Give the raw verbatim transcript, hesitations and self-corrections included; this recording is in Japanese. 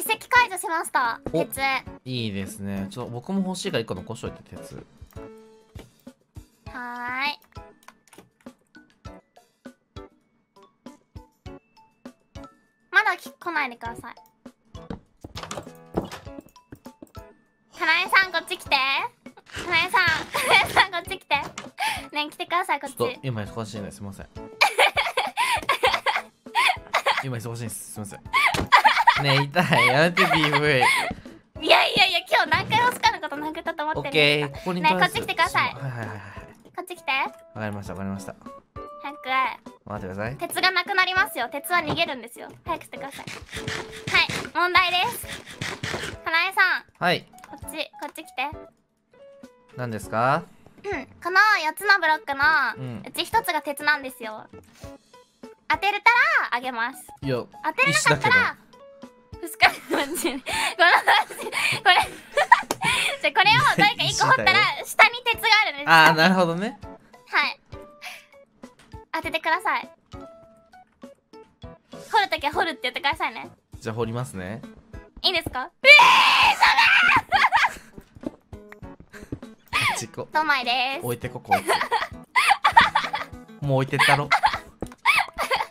石解除しました。 お鉄。 いいですね。ちょっと僕も欲しいからいっこ残しといて、鉄。 はーい。まだき来ないでください。かなえさんこっち来て。かなえさん、かなえさんこっち来て。ねえ来てくださいこっち。 ちょっと今忙しいんですいません。今忙しいんです。すみません。ねえ、痛い。やめて ビーブイ。 いやいやいや、今日何回オスカのこと殴ったと思ってるんオッケー。 ですか。 ここにねえこっち来てください。 はいはいはいはい。 こっち来て。 わかりましたわかりました。 早く。 待ってください。 鉄がなくなりますよ。鉄は逃げるんですよ。早くしてください。はい、問題です。かなえさん、 はい。 こっちこっち来て。 何ですか？ うん、このよっつのブロックのうんうちひとつが鉄なんですよ。当てれたらあげます。 いや、 当てれなかったらふすかマジでこのマジこれじゃこれを誰かいっこ掘ったら下に鉄があるんです。 ああ、なるほどね。 はい、当ててください。掘るときは掘るって言ってくださいね。 じゃあ掘りますね。 いいですか？え事故。 ー、ドマイです。 置いてここ置いて。もう置いてったろ。